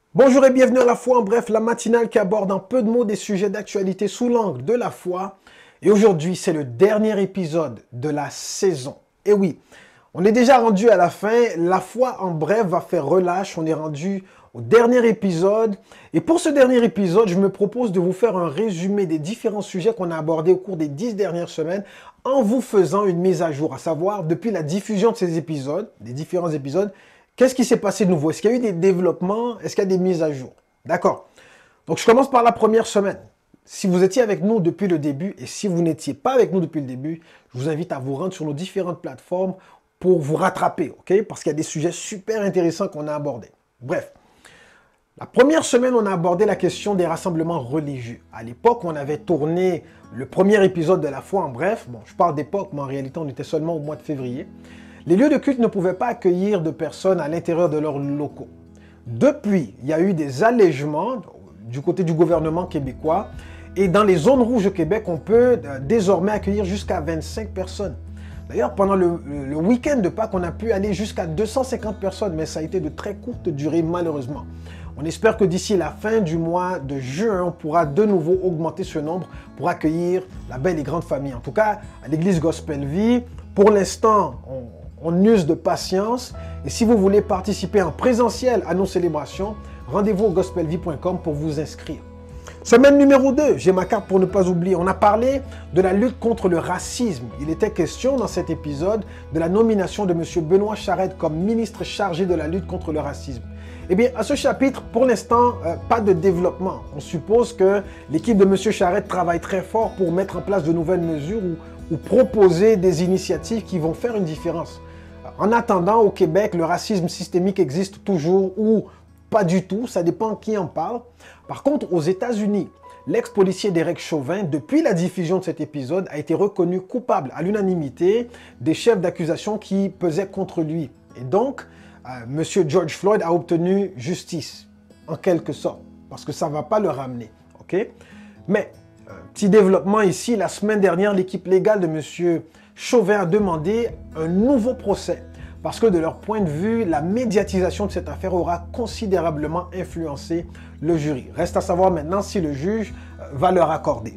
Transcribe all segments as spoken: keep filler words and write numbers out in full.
Bonjour et bienvenue à La Foi en bref, la matinale qui aborde en peu de mots des sujets d'actualité sous l'angle de la foi. Et aujourd'hui, c'est le dernier épisode de la saison. Et oui, on est déjà rendu à la fin. La Foi en bref va faire relâche. On est rendu au dernier épisode. Et pour ce dernier épisode, je me propose de vous faire un résumé des différents sujets qu'on a abordés au cours des dix dernières semaines en vous faisant une mise à jour, à savoir depuis la diffusion de ces épisodes, des différents épisodes, qu'est-ce qui s'est passé de nouveau? Est-ce qu'il y a eu des développements? Est-ce qu'il y a des mises à jour? D'accord. Donc, je commence par la première semaine. Si vous étiez avec nous depuis le début et si vous n'étiez pas avec nous depuis le début, je vous invite à vous rendre sur nos différentes plateformes pour vous rattraper, ok? Parce qu'il y a des sujets super intéressants qu'on a abordés. Bref, la première semaine, on a abordé la question des rassemblements religieux. À l'époque, on avait tourné le premier épisode de La Foi en bref. Bon, je parle d'époque, mais en réalité, on était seulement au mois de février. Les lieux de culte ne pouvaient pas accueillir de personnes à l'intérieur de leurs locaux. Depuis, il y a eu des allègements du côté du gouvernement québécois et dans les zones rouges au Québec, on peut désormais accueillir jusqu'à vingt-cinq personnes. D'ailleurs, pendant le, le week-end de Pâques, on a pu aller jusqu'à deux cent cinquante personnes, mais ça a été de très courte durée malheureusement. On espère que d'ici la fin du mois de juin, on pourra de nouveau augmenter ce nombre pour accueillir la belle et grande famille. En tout cas, à l'église Gospel Vie, pour l'instant, on On use de patience. Et si vous voulez participer en présentiel à nos célébrations, rendez-vous au gospel vie point com pour vous inscrire. Semaine numéro deux, j'ai ma carte pour ne pas oublier. On a parlé de la lutte contre le racisme. Il était question dans cet épisode de la nomination de M. Benoît Charette comme ministre chargé de la lutte contre le racisme. Eh bien, à ce chapitre, pour l'instant, euh, pas de développement. On suppose que l'équipe de M. Charette travaille très fort pour mettre en place de nouvelles mesures ou, ou proposer des initiatives qui vont faire une différence. En attendant, au Québec, le racisme systémique existe toujours ou pas du tout, ça dépend qui en parle. Par contre, aux États-Unis, l'ex-policier Derek Chauvin, depuis la diffusion de cet épisode, a été reconnu coupable à l'unanimité des chefs d'accusation qui pesaient contre lui. Et donc, euh, M. George Floyd a obtenu justice, en quelque sorte, parce que ça ne va pas le ramener. Okay? Mais, un petit développement ici, la semaine dernière, l'équipe légale de M. Chauvin a demandé un nouveau procès. Parce que de leur point de vue, la médiatisation de cette affaire aura considérablement influencé le jury. Reste à savoir maintenant si le juge va leur accorder.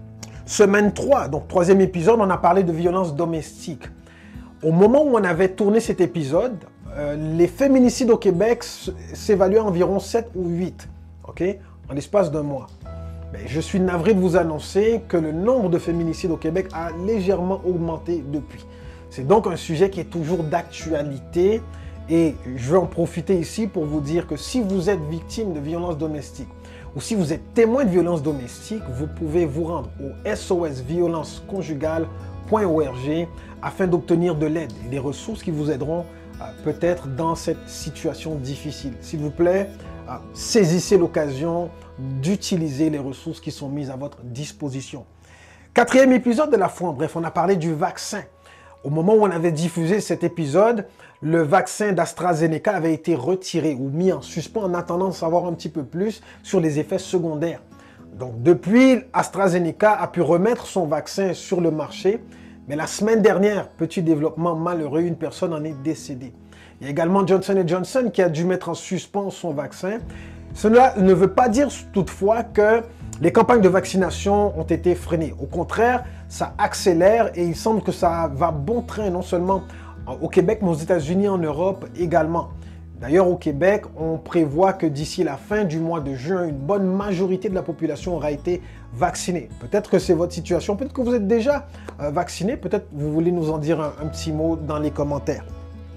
Semaine trois, donc troisième épisode, on a parlé de violence domestique. Au moment où on avait tourné cet épisode, euh, les féminicides au Québec s'évaluaient à environ sept ou huit, okay, en l'espace d'un mois. Mais je suis navré de vous annoncer que le nombre de féminicides au Québec a légèrement augmenté depuis. C'est donc un sujet qui est toujours d'actualité et je vais en profiter ici pour vous dire que si vous êtes victime de violences domestiques ou si vous êtes témoin de violences domestiques, vous pouvez vous rendre au S O S violence conjugale point org afin d'obtenir de l'aide et des ressources qui vous aideront euh, peut-être dans cette situation difficile. S'il vous plaît, euh, saisissez l'occasion d'utiliser les ressources qui sont mises à votre disposition. Quatrième épisode de La Foi en bref, on a parlé du vaccin. Au moment où on avait diffusé cet épisode, le vaccin d'AstraZeneca avait été retiré ou mis en suspens en attendant de savoir un petit peu plus sur les effets secondaires. Donc depuis, AstraZeneca a pu remettre son vaccin sur le marché, mais la semaine dernière, petit développement malheureux, une personne en est décédée. Il y a également Johnson and Johnson qui a dû mettre en suspens son vaccin. Cela ne veut pas dire toutefois que les campagnes de vaccination ont été freinées. Au contraire, ça accélère et il semble que ça va bon train, non seulement au Québec, mais aux États-Unis, en Europe également. D'ailleurs, au Québec, on prévoit que d'ici la fin du mois de juin, une bonne majorité de la population aura été vaccinée. Peut-être que c'est votre situation, peut-être que vous êtes déjà euh, vacciné, peut-être que vous voulez nous en dire un, un petit mot dans les commentaires.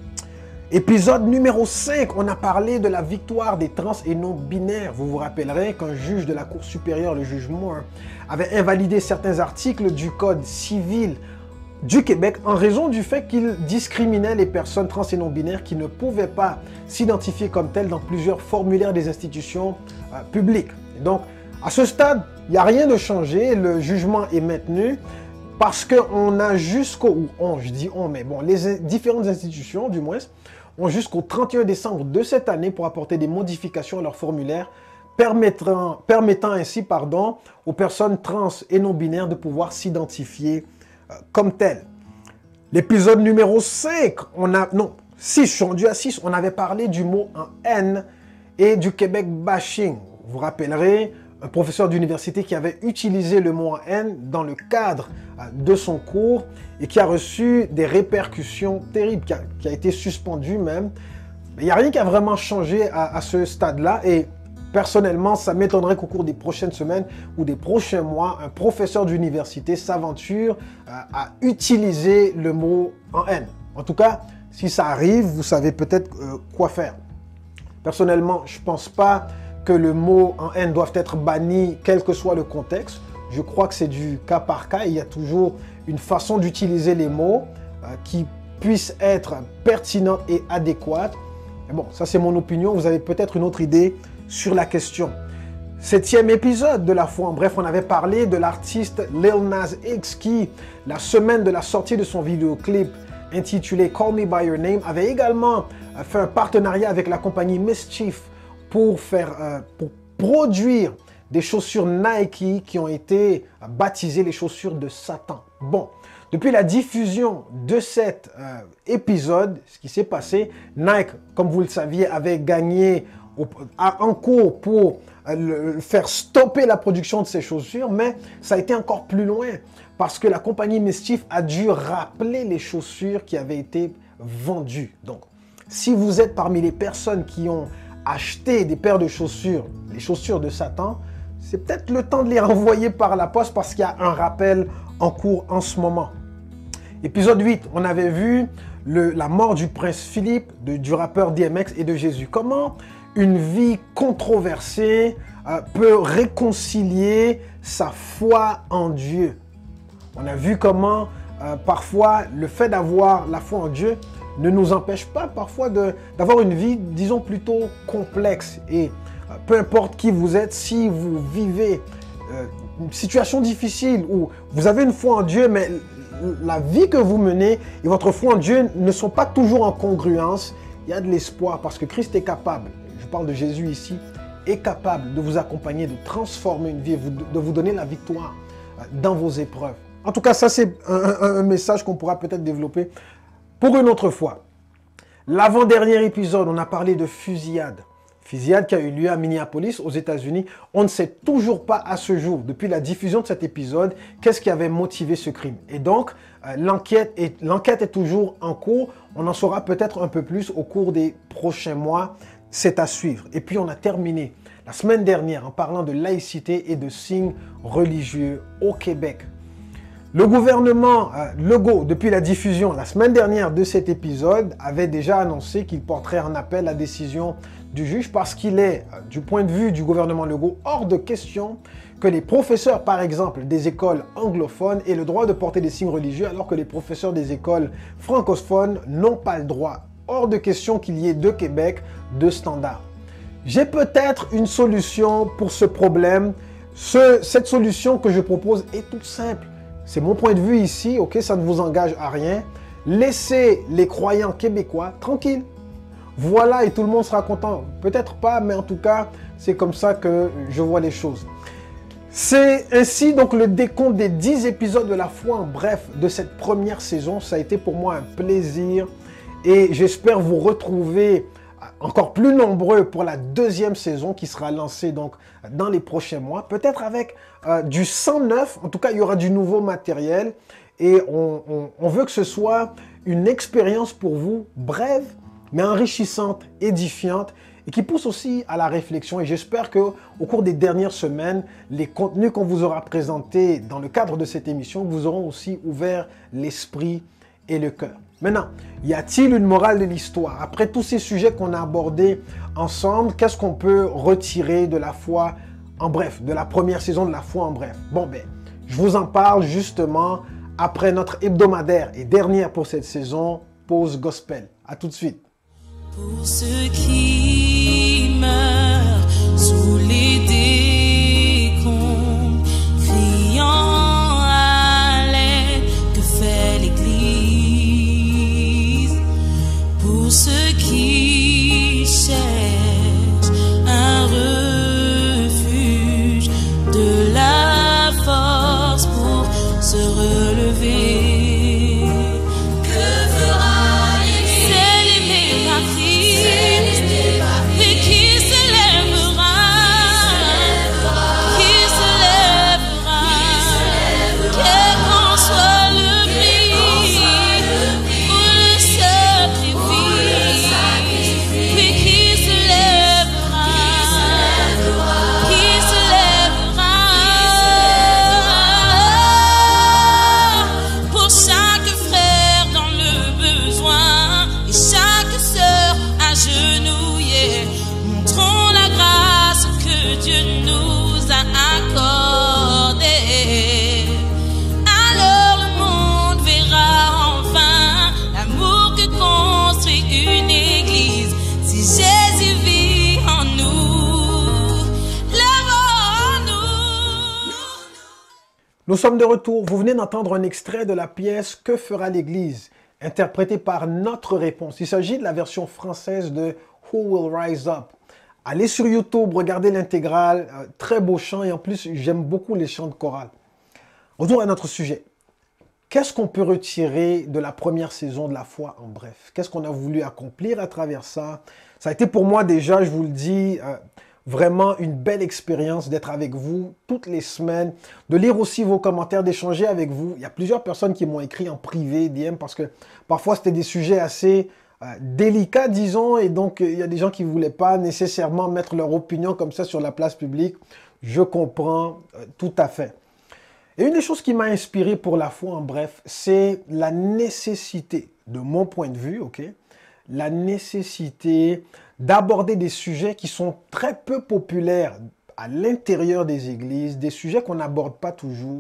Épisode numéro cinq, on a parlé de la victoire des trans et non-binaires. Vous vous rappellerez qu'un juge de la Cour supérieure, le juge Moore, avait invalidé certains articles du Code civil du Québec en raison du fait qu'il discriminait les personnes trans et non-binaires qui ne pouvaient pas s'identifier comme telles dans plusieurs formulaires des institutions euh, publiques. Et donc, à ce stade, il n'y a rien de changé, le jugement est maintenu parce qu'on a jusqu'au, ou on, je dis on, mais bon, les différentes institutions, du moins, ont jusqu'au trente et un décembre de cette année pour apporter des modifications à leur formulaire permettant, permettant ainsi pardon, aux personnes trans et non-binaires de pouvoir s'identifier euh, comme telles. L'épisode numéro cinq, on a, non, six, je suis rendu à six, on avait parlé du mot en N et du Québec bashing. Vous vous rappellerez, un professeur d'université qui avait utilisé le mot en haine dans le cadre de son cours et qui a reçu des répercussions terribles, qui a, qui a été suspendu même. Il n'y a rien qui a vraiment changé à, à ce stade-là et personnellement, ça m'étonnerait qu'au cours des prochaines semaines ou des prochains mois, un professeur d'université s'aventure à, à utiliser le mot en haine. En tout cas, si ça arrive, vous savez peut-être euh, quoi faire. Personnellement, je ne pense pas que le mot en haine doive être banni, quel que soit le contexte. Je crois que c'est du cas par cas. Il y a toujours une façon d'utiliser les mots euh, qui puisse être pertinente et adéquate. Mais bon, ça c'est mon opinion. Vous avez peut-être une autre idée sur la question. Septième épisode de La Foi en Bref, on avait parlé de l'artiste Lil Nas X qui, la semaine de la sortie de son vidéoclip intitulé Call Me By Your Name, avait également fait un partenariat avec la compagnie Mischief pour, faire, euh, pour produire des chaussures Nike qui ont été baptisées les chaussures de Satan. Bon, depuis la diffusion de cet euh, épisode, ce qui s'est passé, Nike, comme vous le saviez, avait gagné au, à, en cours pour euh, le, faire stopper la production de ces chaussures, mais ça a été encore plus loin parce que la compagnie Mischief a dû rappeler les chaussures qui avaient été vendues. Donc, si vous êtes parmi les personnes qui ont acheté des paires de chaussures, les chaussures de Satan, c'est peut-être le temps de les renvoyer par la poste parce qu'il y a un rappel en cours en ce moment. Épisode huit, on avait vu le, la mort du prince Philippe, de, du rappeur D M X et de Jésus. Comment une vie controversée euh, peut réconcilier sa foi en Dieu. On a vu comment euh, parfois le fait d'avoir la foi en Dieu ne nous empêche pas parfois d'avoir une vie, disons, plutôt complexe. Et euh, peu importe qui vous êtes, si vous vivez euh, une situation difficile où vous avez une foi en Dieu, mais la vie que vous menez et votre foi en Dieu ne sont pas toujours en congruence, il y a de l'espoir parce que Christ est capable, je parle de Jésus ici, est capable de vous accompagner, de transformer une vie, de vous donner la victoire dans vos épreuves. En tout cas, ça c'est un, un, un message qu'on pourra peut-être développer pour une autre fois. L'avant-dernier épisode, on a parlé de fusillade. Fusillade qui a eu lieu à Minneapolis, aux États-Unis. On ne sait toujours pas à ce jour, depuis la diffusion de cet épisode, qu'est-ce qui avait motivé ce crime. Et donc, euh, l'enquête est, l'enquête est toujours en cours. On en saura peut-être un peu plus au cours des prochains mois. C'est à suivre. Et puis, on a terminé la semaine dernière en parlant de laïcité et de signes religieux au Québec. Le gouvernement euh, Legault, depuis la diffusion la semaine dernière de cet épisode, avait déjà annoncé qu'il porterait en appel la décision du juge parce qu'il est, euh, du point de vue du gouvernement Legault, hors de question que les professeurs, par exemple, des écoles anglophones aient le droit de porter des signes religieux alors que les professeurs des écoles francophones n'ont pas le droit. Hors de question qu'il y ait deux Québec, deux standards. J'ai peut-être une solution pour ce problème. Ce, cette solution que je propose est toute simple. C'est mon point de vue ici, ok, ça ne vous engage à rien. Laissez les croyants québécois tranquilles. Voilà, et tout le monde sera content. Peut-être pas, mais en tout cas, c'est comme ça que je vois les choses. C'est ainsi donc le décompte des dix épisodes de La Foi en Bref de cette première saison. Ça a été pour moi un plaisir et j'espère vous retrouver encore plus nombreux pour la deuxième saison qui sera lancée donc dans les prochains mois. Peut-être avec euh, du sang neuf, en tout cas il y aura du nouveau matériel et on, on, on veut que ce soit une expérience pour vous brève mais enrichissante, édifiante et qui pousse aussi à la réflexion. Et j'espère qu'au cours des dernières semaines, les contenus qu'on vous aura présentés dans le cadre de cette émission vous auront aussi ouvert l'esprit et le cœur. Maintenant, y a-t-il une morale de l'histoire? Après tous ces sujets qu'on a abordés ensemble, qu'est-ce qu'on peut retirer de La Foi en Bref, de la première saison de La Foi en Bref? Bon ben, je vous en parle justement après notre hebdomadaire et dernière pour cette saison, Pause Gospel. À tout de suite. Pour ceux qui meurent sous les décombres, criant à l'aide, que fait l'Église? Pour ceux qui cherchent un refuge, de la force pour se relever. Que fera l'Église? C'est l'aimer par Christ. Nous sommes de retour. Vous venez d'entendre un extrait de la pièce « Que fera l'Église ?» interprétée par Notre Réponse. Il s'agit de la version française de « Who Will Rise Up ?» Allez sur YouTube, regardez l'intégrale. Euh, très beau chant et en plus, j'aime beaucoup les chants de chorale. Retour à notre sujet. Qu'est-ce qu'on peut retirer de la première saison de La Foi en bref? Qu'est-ce qu'on a voulu accomplir à travers ça? Ça a été pour moi déjà, je vous le dis, euh, vraiment une belle expérience d'être avec vous toutes les semaines, de lire aussi vos commentaires, d'échanger avec vous. Il y a plusieurs personnes qui m'ont écrit en privé, D M, parce que parfois c'était des sujets assez euh, délicats, disons, et donc il y a des gens qui ne voulaient pas nécessairement mettre leur opinion comme ça sur la place publique. Je comprends euh, tout à fait. Et une des choses qui m'a inspiré pour La Foi en bref, c'est la nécessité, de mon point de vue, ok, la nécessité d'aborder des sujets qui sont très peu populaires à l'intérieur des églises, des sujets qu'on n'aborde pas toujours,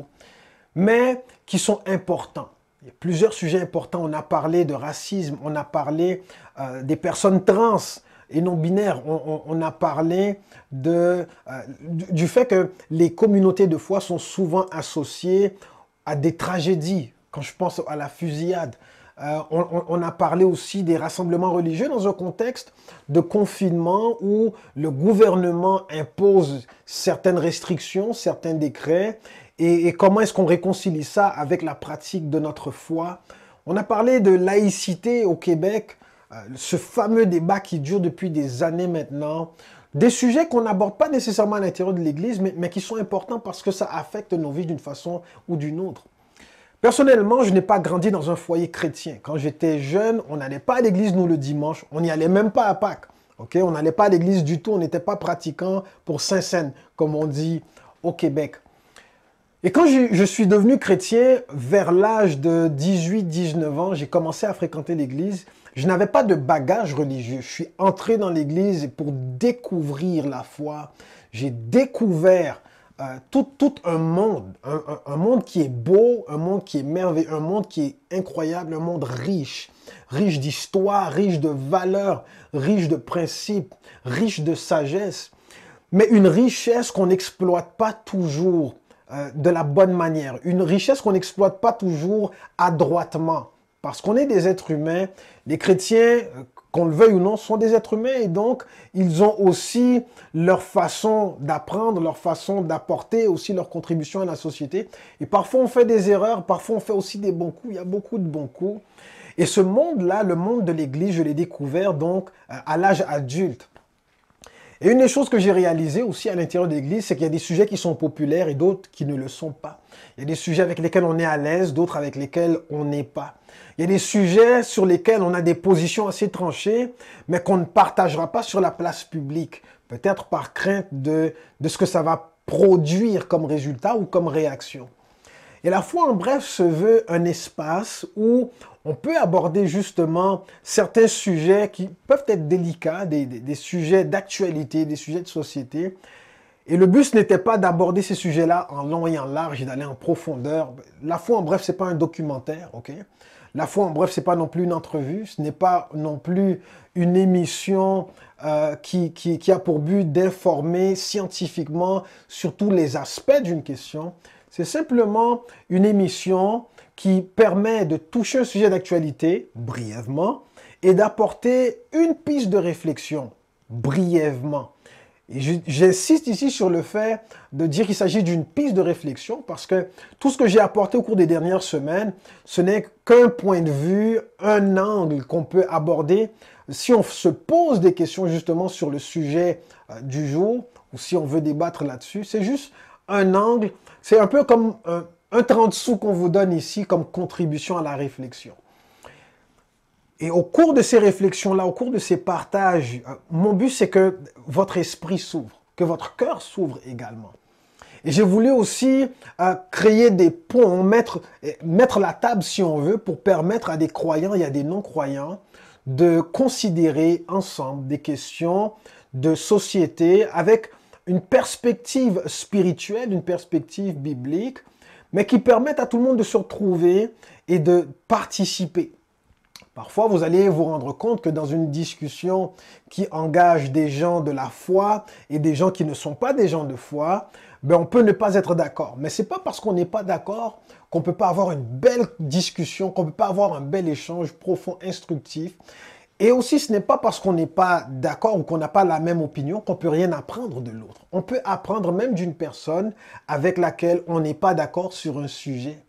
mais qui sont importants. Il y a plusieurs sujets importants. On a parlé de racisme, on a parlé euh, des personnes trans et non binaires, on, on, on a parlé de, euh, du, du fait que les communautés de foi sont souvent associées à des tragédies. Quand je pense à la fusillade, Euh, on, on a parlé aussi des rassemblements religieux dans un contexte de confinement où le gouvernement impose certaines restrictions, certains décrets, et, et comment est-ce qu'on réconcilie ça avec la pratique de notre foi. On a parlé de laïcité au Québec, euh, ce fameux débat qui dure depuis des années maintenant, des sujets qu'on n'aborde pas nécessairement à l'intérieur de l'Église, mais, mais qui sont importants parce que ça affecte nos vies d'une façon ou d'une autre. Personnellement, je n'ai pas grandi dans un foyer chrétien. Quand j'étais jeune, on n'allait pas à l'église, nous, le dimanche. On n'y allait même pas à Pâques. Okay? On n'allait pas à l'église du tout. On n'était pas pratiquants pour Saint-Saëns, comme on dit au Québec. Et quand je, je suis devenu chrétien, vers l'âge de dix-huit dix-neuf ans, j'ai commencé à fréquenter l'église. Je n'avais pas de bagage religieux. Je suis entré dans l'église pour découvrir la foi. J'ai découvert Euh, tout, tout un monde, un, un, un monde qui est beau, un monde qui est merveilleux, un monde qui est incroyable, un monde riche, riche d'histoire, riche de valeurs, riche de principes, riche de sagesse, mais une richesse qu'on n'exploite pas toujours euh, de la bonne manière, une richesse qu'on n'exploite pas toujours adroitement, parce qu'on est des êtres humains. Les chrétiens, qu'on le veuille ou non, sont des êtres humains et donc ils ont aussi leur façon d'apprendre, leur façon d'apporter aussi leur contribution à la société. Et parfois on fait des erreurs, parfois on fait aussi des bons coups, il y a beaucoup de bons coups. Et ce monde-là, le monde de l'Église, je l'ai découvert donc à l'âge adulte. Et une des choses que j'ai réalisées aussi à l'intérieur de l'Église, c'est qu'il y a des sujets qui sont populaires et d'autres qui ne le sont pas. Il y a des sujets avec lesquels on est à l'aise, d'autres avec lesquels on n'est pas. Il y a des sujets sur lesquels on a des positions assez tranchées, mais qu'on ne partagera pas sur la place publique. Peut-être par crainte de, de ce que ça va produire comme résultat ou comme réaction. Et La Foi en bref se veut un espace où on peut aborder justement certains sujets qui peuvent être délicats, des, des, des sujets d'actualité, des sujets de société. Et le but n'était pas d'aborder ces sujets-là en long et en large et d'aller en profondeur. La Foi en bref, ce n'est pas un documentaire, ok? La Foi en bref, ce n'est pas non plus une entrevue, ce n'est pas non plus une émission euh, qui, qui, qui a pour but d'informer scientifiquement sur tous les aspects d'une question. C'est simplement une émission qui permet de toucher un sujet d'actualité, brièvement, et d'apporter une piste de réflexion, brièvement. Et j'insiste ici sur le fait de dire qu'il s'agit d'une piste de réflexion parce que tout ce que j'ai apporté au cours des dernières semaines, ce n'est qu'un point de vue, un angle qu'on peut aborder si on se pose des questions justement sur le sujet euh, du jour ou si on veut débattre là-dessus. C'est juste un angle, c'est un peu comme un, un trente sous qu'on vous donne ici comme contribution à la réflexion. Et au cours de ces réflexions-là, au cours de ces partages, euh, mon but, c'est que votre esprit s'ouvre, que votre cœur s'ouvre également. Et j'ai voulu aussi euh, créer des ponts, mettre, mettre la table, si on veut, pour permettre à des croyants et à des non-croyants de considérer ensemble des questions de société avec une perspective spirituelle, une perspective biblique, mais qui permettent à tout le monde de se retrouver et de participer. Parfois, vous allez vous rendre compte que dans une discussion qui engage des gens de la foi et des gens qui ne sont pas des gens de foi, ben on peut ne pas être d'accord. Mais ce n'est pas parce qu'on n'est pas d'accord qu'on ne peut pas avoir une belle discussion, qu'on ne peut pas avoir un bel échange profond, instructif. Et aussi, ce n'est pas parce qu'on n'est pas d'accord ou qu'on n'a pas la même opinion qu'on ne peut rien apprendre de l'autre. On peut apprendre même d'une personne avec laquelle on n'est pas d'accord sur un sujet.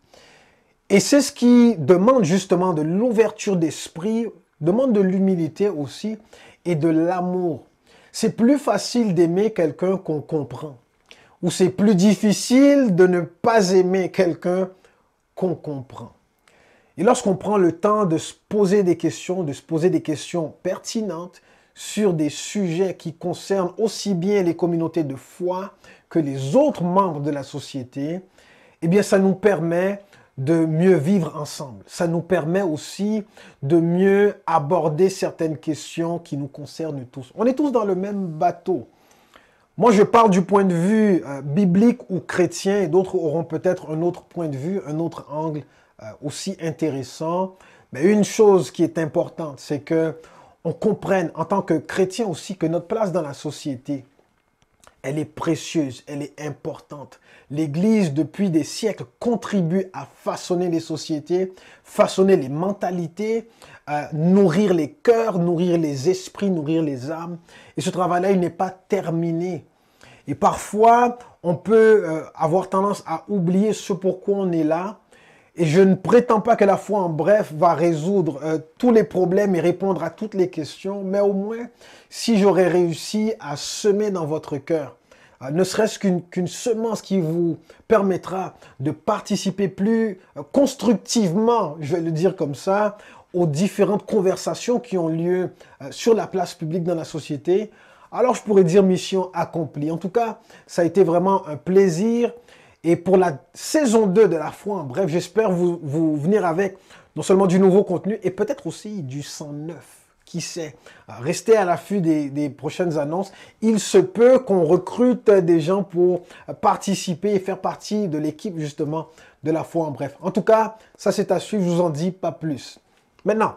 Et c'est ce qui demande justement de l'ouverture d'esprit, demande de l'humilité aussi et de l'amour. C'est plus facile d'aimer quelqu'un qu'on comprend. Ou c'est plus difficile de ne pas aimer quelqu'un qu'on comprend. Et lorsqu'on prend le temps de se poser des questions, de se poser des questions pertinentes sur des sujets qui concernent aussi bien les communautés de foi que les autres membres de la société, eh bien ça nous permet de mieux vivre ensemble. Ça nous permet aussi de mieux aborder certaines questions qui nous concernent tous. On est tous dans le même bateau. Moi, je parle du point de vue euh, biblique ou chrétien et d'autres auront peut-être un autre point de vue, un autre angle euh, aussi intéressant. Mais une chose qui est importante, c'est que on comprenne en tant que chrétien aussi que notre place dans la société, elle est précieuse, elle est importante. L'Église, depuis des siècles, contribue à façonner les sociétés, façonner les mentalités, euh, nourrir les cœurs, nourrir les esprits, nourrir les âmes. Et ce travail-là, il n'est pas terminé. Et parfois, on peut euh, avoir tendance à oublier ce pourquoi on est là. Et je ne prétends pas que la foi en bref va résoudre euh, tous les problèmes et répondre à toutes les questions, mais au moins, si j'aurais réussi à semer dans votre cœur, euh, ne serait-ce qu'une qu'une semence qui vous permettra de participer plus euh, constructivement, je vais le dire comme ça, aux différentes conversations qui ont lieu euh, sur la place publique dans la société, alors je pourrais dire mission accomplie. En tout cas, ça a été vraiment un plaisir. Et pour la saison deux de la foi, en bref, j'espère vous, vous venir avec non seulement du nouveau contenu et peut-être aussi du sang neuf. Qui sait? Restez à l'affût des, des prochaines annonces. Il se peut qu'on recrute des gens pour participer et faire partie de l'équipe justement de la foi en bref. En tout cas, ça c'est à suivre, je vous en dis pas plus. Maintenant,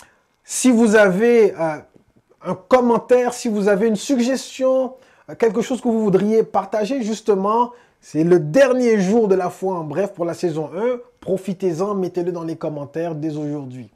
si vous avez euh, un commentaire, si vous avez une suggestion, euh, quelque chose que vous voudriez partager justement, c'est le dernier jour de la foi en bref pour la saison un. Profitez-en, mettez-le dans les commentaires dès aujourd'hui.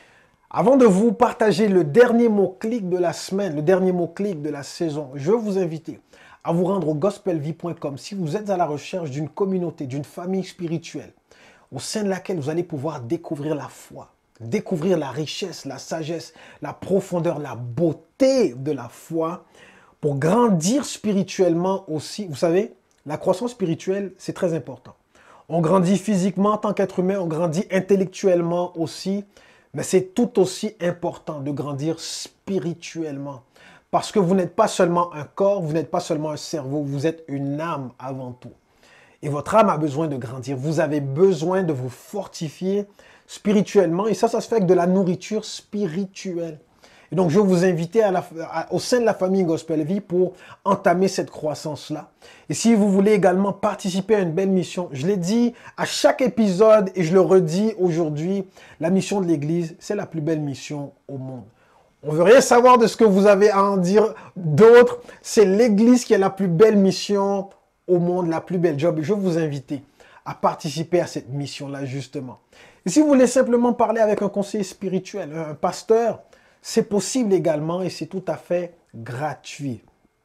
Avant de vous partager le dernier mot-clic de la semaine, le dernier mot-clic de la saison, je veux vous inviter à vous rendre au gospel vie point com si vous êtes à la recherche d'une communauté, d'une famille spirituelle au sein de laquelle vous allez pouvoir découvrir la foi, découvrir la richesse, la sagesse, la profondeur, la beauté de la foi pour grandir spirituellement aussi. Vous savez, la croissance spirituelle, c'est très important. On grandit physiquement en tant qu'être humain, on grandit intellectuellement aussi, mais c'est tout aussi important de grandir spirituellement. Parce que vous n'êtes pas seulement un corps, vous n'êtes pas seulement un cerveau, vous êtes une âme avant tout. Et votre âme a besoin de grandir. Vous avez besoin de vous fortifier spirituellement. Et ça, ça se fait avec de la nourriture spirituelle. Et donc, je vais vous inviter à la, à, au sein de la famille Gospel Vie pour entamer cette croissance-là. Et si vous voulez également participer à une belle mission, je l'ai dit à chaque épisode et je le redis aujourd'hui, la mission de l'Église, c'est la plus belle mission au monde. On ne veut rien savoir de ce que vous avez à en dire d'autre. C'est l'Église qui a la plus belle mission au monde, la plus belle job. Et je vais vous inviter à participer à cette mission-là, justement. Et si vous voulez simplement parler avec un conseiller spirituel, un pasteur, c'est possible également et c'est tout à fait gratuit.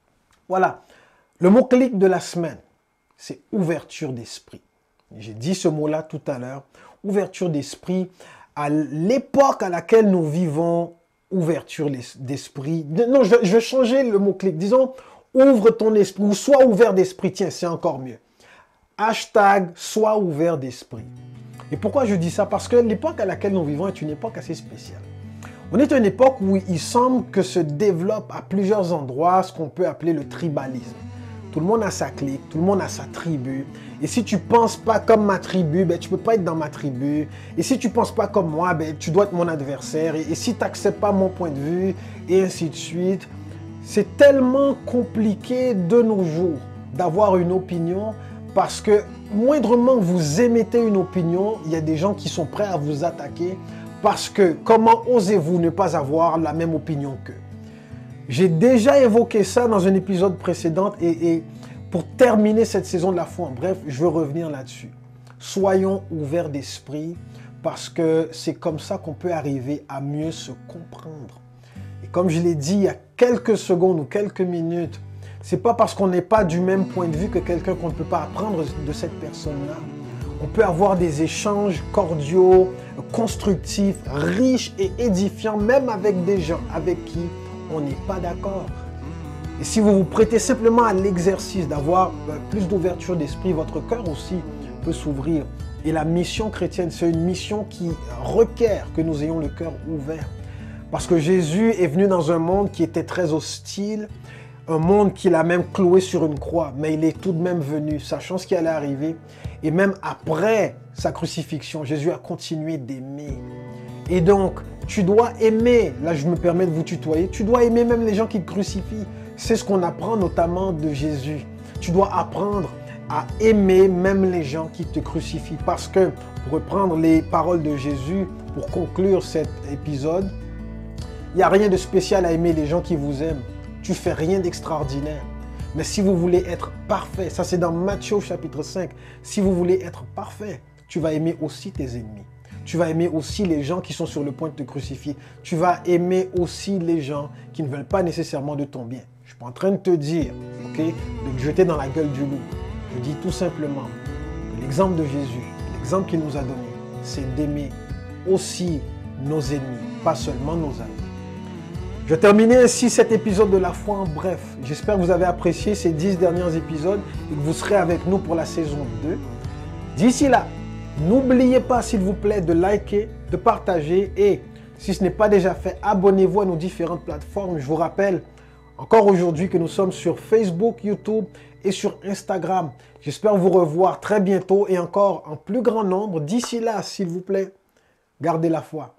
Voilà. Le mot-clic de la semaine, c'est ouverture d'esprit. J'ai dit ce mot-là tout à l'heure. Ouverture d'esprit. À l'époque à laquelle nous vivons, ouverture d'esprit. Non, je vais, je vais changer le mot-clic. Disons, ouvre ton esprit ou sois ouvert d'esprit. Tiens, c'est encore mieux. Hashtag sois ouvert d'esprit. Et pourquoi je dis ça? Parce que l'époque à laquelle nous vivons est une époque assez spéciale. On est à une époque où il semble que se développe à plusieurs endroits ce qu'on peut appeler le tribalisme. Tout le monde a sa clique, tout le monde a sa tribu. Et si tu ne penses pas comme ma tribu, ben, tu ne peux pas être dans ma tribu. Et si tu ne penses pas comme moi, ben, tu dois être mon adversaire. Et, et si tu n'acceptes pas mon point de vue, et ainsi de suite. C'est tellement compliqué de nos jours d'avoir une opinion parce que moindrement vous émettez une opinion, il y a des gens qui sont prêts à vous attaquer Parce que comment osez-vous ne pas avoir la même opinion qu'eux? J'ai déjà évoqué ça dans un épisode précédent et, et pour terminer cette saison de la foi en bref, je veux revenir là-dessus. Soyons ouverts d'esprit parce que c'est comme ça qu'on peut arriver à mieux se comprendre. Et comme je l'ai dit il y a quelques secondes ou quelques minutes, c'est pas parce qu'on n'est pas du même point de vue que quelqu'un qu'on ne peut pas apprendre de cette personne-là. On peut avoir des échanges cordiaux, constructifs, riches et édifiants, même avec des gens avec qui on n'est pas d'accord. Et si vous vous prêtez simplement à l'exercice d'avoir plus d'ouverture d'esprit, votre cœur aussi peut s'ouvrir. Et la mission chrétienne, c'est une mission qui requiert que nous ayons le cœur ouvert. Parce que Jésus est venu dans un monde qui était très hostile, un monde qu'il a même cloué sur une croix, mais il est tout de même venu, sachant ce qui allait arriver. Et même après sa crucifixion, Jésus a continué d'aimer. Et donc, tu dois aimer, là je me permets de vous tutoyer, tu dois aimer même les gens qui te crucifient. C'est ce qu'on apprend notamment de Jésus. Tu dois apprendre à aimer même les gens qui te crucifient. Parce que, pour reprendre les paroles de Jésus, pour conclure cet épisode, il n'y a rien de spécial à aimer les gens qui vous aiment. Tu ne fais rien d'extraordinaire. Mais si vous voulez être parfait, ça c'est dans Matthieu chapitre cinq, si vous voulez être parfait, tu vas aimer aussi tes ennemis. Tu vas aimer aussi les gens qui sont sur le point de te crucifier. Tu vas aimer aussi les gens qui ne veulent pas nécessairement de ton bien. Je ne suis pas en train de te dire, ok, de te jeter dans la gueule du loup. Je dis tout simplement que l'exemple de Jésus, l'exemple qu'il nous a donné, c'est d'aimer aussi nos ennemis, pas seulement nos amis. Je termine ainsi cet épisode de la foi en bref. J'espère que vous avez apprécié ces dix derniers épisodes et que vous serez avec nous pour la saison deux. D'ici là, n'oubliez pas s'il vous plaît de liker, de partager et si ce n'est pas déjà fait, abonnez-vous à nos différentes plateformes. Je vous rappelle encore aujourd'hui que nous sommes sur Facebook, YouTube et sur Instagram. J'espère vous revoir très bientôt et encore en plus grand nombre. D'ici là, s'il vous plaît, gardez la foi.